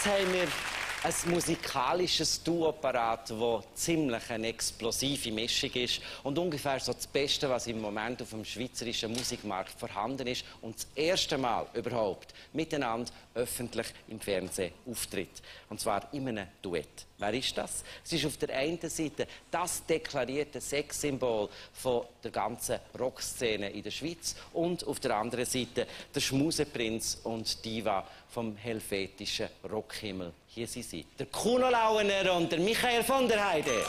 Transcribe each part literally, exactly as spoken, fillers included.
Jetzt haben wir ein musikalisches Duo parat, das ziemlich eine explosive Mischung ist und ungefähr so das Beste, was im Moment auf dem schweizerischen Musikmarkt vorhanden ist und das erste Mal überhaupt miteinander öffentlich im Fernsehen auftritt. Und zwar in einem Duett. Wer ist das? Es ist auf der einen Seite das deklarierte Sexsymbol von der ganzen Rockszene in der Schweiz und auf der anderen Seite der Schmuseprinz und Diva vom helvetischen Rockhimmel. Hier sind sie, der Kuno Lauener und der Michael von der Heide.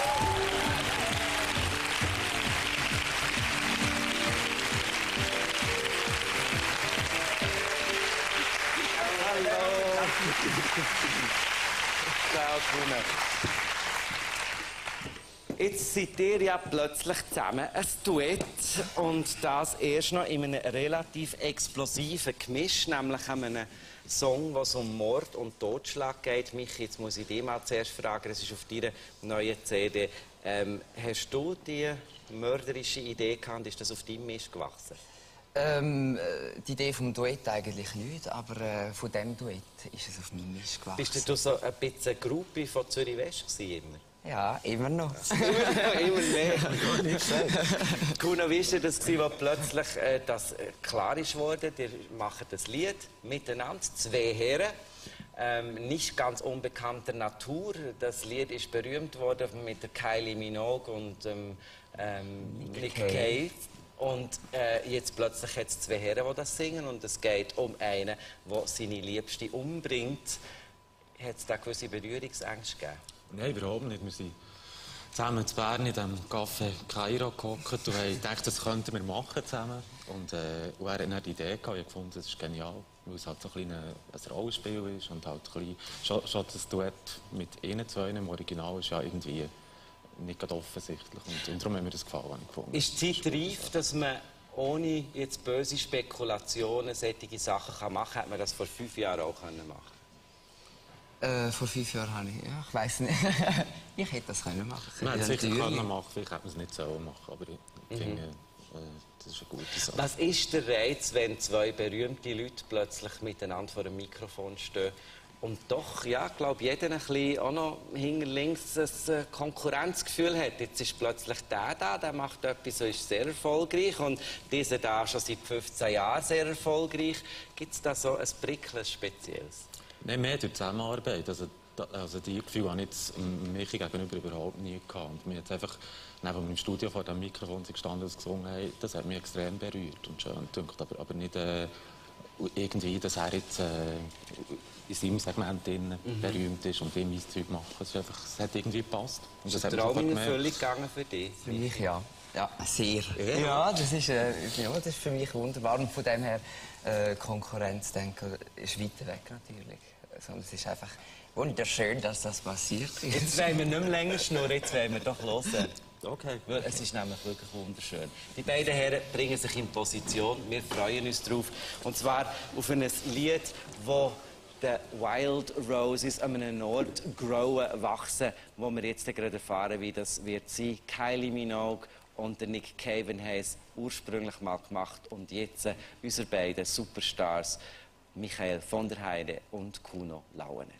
Hallo. Ciao, Kuno. Jetzt seid ihr ja plötzlich zusammen ein Duett und das erst noch in einem relativ explosiven Gemisch, nämlich an einem Song, wo es um Mord und Totschlag geht. Michi, jetzt muss ich dich mal zuerst fragen, es ist auf deiner neuen C D. Ähm, hast du die mörderische Idee gehabt, ist das auf deinem Mist gewachsen? Ähm, die Idee vom Duett eigentlich nicht, aber äh, von diesem Duett ist es auf meinem Mist gewachsen. Bist du so ein bisschen Groupie von Zürich West immer? Ja, immer noch. immer, immer mehr. Kuno, wie war das, als plötzlich äh, das klar ist worden? Ihr macht das Lied miteinander, zwei Herren, ähm, nicht ganz unbekannter Natur. Das Lied ist berühmt worden mit der Kylie Minogue und ähm, ähm, Nick Cave. Und äh, jetzt plötzlich hat es zwei Herren, die das singen und es geht um einen, der seine Liebste umbringt. Hat es da gewisse Berührungsängste gegeben? Nein, überhaupt nicht. Wir sind zusammen in Bern in diesem Café Kairo gehockt und haben gedacht, das könnten wir machen zusammen. Und, äh, und er hat dann die Idee gehabt, ich fand, das ist genial, weil es halt so ein, ein Rollenspiel ist und halt ein bisschen, schon, schon das Duett mit ihnen zwei im Original ist ja irgendwie nicht gerade offensichtlich und, und darum haben wir das gefallen gefunden. Ist die Zeit reif, dass man ohne jetzt böse Spekulationen solche Sachen machen kann? Hätte man das vor fünf Jahren auch machen können? Äh, vor fünf Jahren habe ich, ja, ich weiss nicht. Ich hätte das können machen. Man hätte es sicher können machen, vielleicht hätte man es nicht so machen, aber ich mhm. finde, äh, das ist eine gute Sache. Was ist der Reiz, wenn zwei berühmte Leute plötzlich miteinander vor einem Mikrofon stehen und doch, ja, glaube jeder ein bisschen auch noch hinter links ein Konkurrenzgefühl hat? Jetzt ist plötzlich der da, der macht etwas, so ist sehr erfolgreich und dieser da schon seit fünfzehn Jahren sehr erfolgreich. Gibt es da so ein Prickeln, Spezielles? Nein, mehr durch Zusammenarbeit. Also, also die Gefühle habe ich jetzt Michi gegenüber überhaupt nie gehabt. Und mir hat einfach neben meinem Studio vor dem Mikrofon gestanden und gesungen, hey, das hat mich extrem berührt und schön gedacht. Aber, aber nicht äh, irgendwie, dass er jetzt äh, in seinem Segment drin mhm. berühmt ist und ihm mein Zeug macht. Es, einfach, es hat irgendwie gepasst. Und ist das der Traum in Erfüllung gegangen für dich? Für mich ja. Ja, sehr. Ja, ja, das, ist, äh, ja das ist für mich wunderbar. Und von dem her, äh, Konkurrenz, denke ich, ist weiter weg natürlich. Also, es ist einfach wunderschön, dass das passiert. Jetzt wollen wir nicht mehr länger schnurren, jetzt wollen wir doch hören. Okay. Es ist nämlich wirklich wunderschön. Die beiden Herren bringen sich in Position. Wir freuen uns drauf. Und zwar auf ein Lied, das die Wild Roses an einem Ort growen, wachsen, wo wir jetzt gerade erfahren, wie das wird sein. Kylie Minogue und der Nick Cave haben es ursprünglich mal gemacht und jetzt äh, unsere beiden Superstars Michael von der Heide und Kuno Lauener.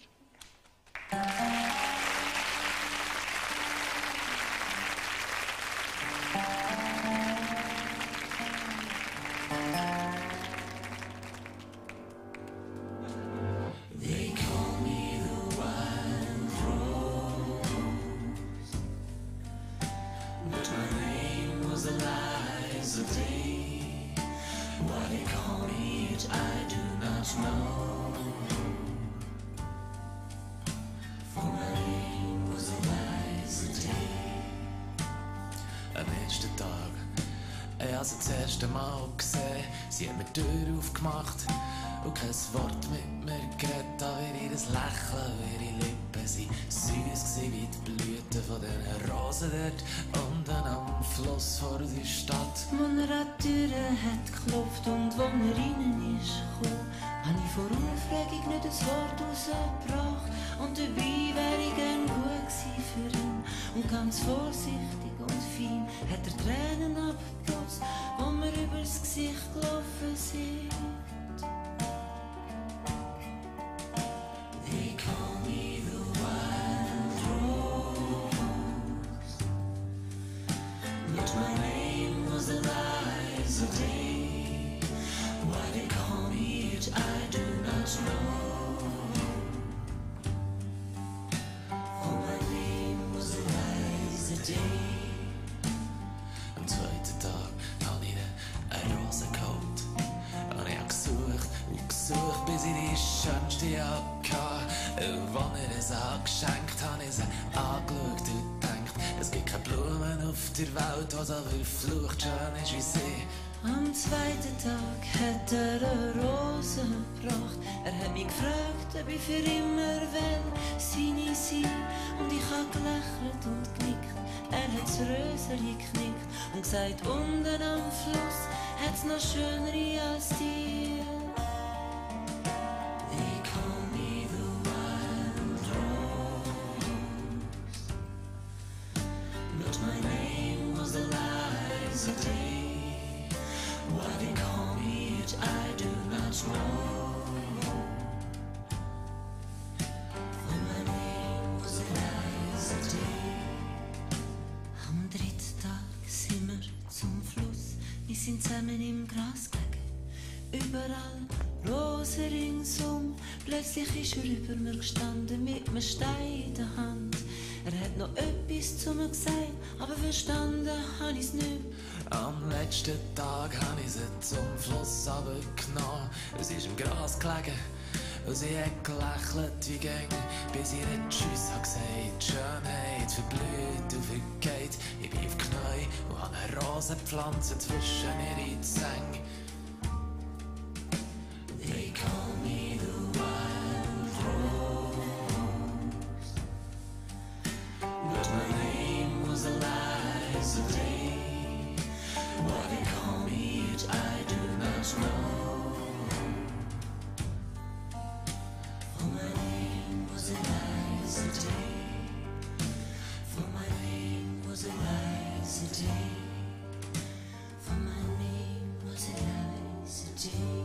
Am ersten Tag, ich habe sie das erste Mal gesehen. Sie hat mir die Tür aufgemacht und kein Wort mit mir geredet. Aber ihr Lächeln, ihre Lippen sind süß wie die Blüten von den Rosen dort unten am Fluss vor der Stadt. Als er an die Tür hat geklopft und als er rein ist gekommen, habe ich vor Aufregung nicht ein Wort rausgebracht. Und dabei wäre ich gern gut gewesen für ihn. Und ganz vorsichtig und fein hat er Tränen abgeputzt, wo mir übers Gesicht gelaufen sind. Und als er es angeschenkt habe ich sie angeschaut und gedacht, es gibt keine Blumen auf der Welt, die so verflucht schön ist wie sie. Am zweiten Tag hat er eine Rose gebracht. Er hat mich gefragt, ob ich für immer will seine sein. Und ich hab gelächelt und genickt. Er hat das Röseli geknickt und gesagt, unten am Fluss hat's noch schönere als dir. They call me the wild rose, but my name was Eliza Day. Why they call me it, I do not know. For my name was Eliza Day. Am dritten Tag sind wir zum Fluss. Wir sind zusammen im Gras gelegen. Überall Rosen ringsum. Plötzlich ist er über mir gestanden mit einem Stein in der Hand. Er hat noch etwas zu mir gesagt, aber verstanden habe ich es nicht. Am letzten Tag habe ich sie zum Fluss runtergenommen. Es ist im Gras gelegen und sie hat gelächelt wie gäng, bis ihr Tschüss hat gesagt. Die Schönheit verblüht und vergeht. Ich bin auf Knie und habe eine Rosenpflanze zwischen ihre Zähne. They call me the wild rose, but my name was Eliza Day. Why they call me it, I do not know. For my name was Eliza Day. For my name was Eliza Day. For my name was Eliza Day.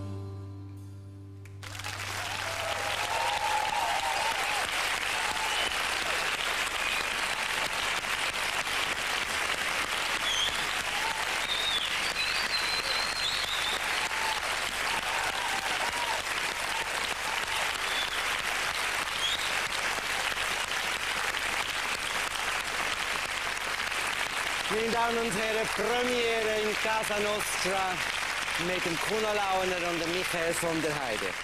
Meine Damen und Herren, Premiere in Casa Nostra mit dem Kuno Launer und dem Michael von der Heide.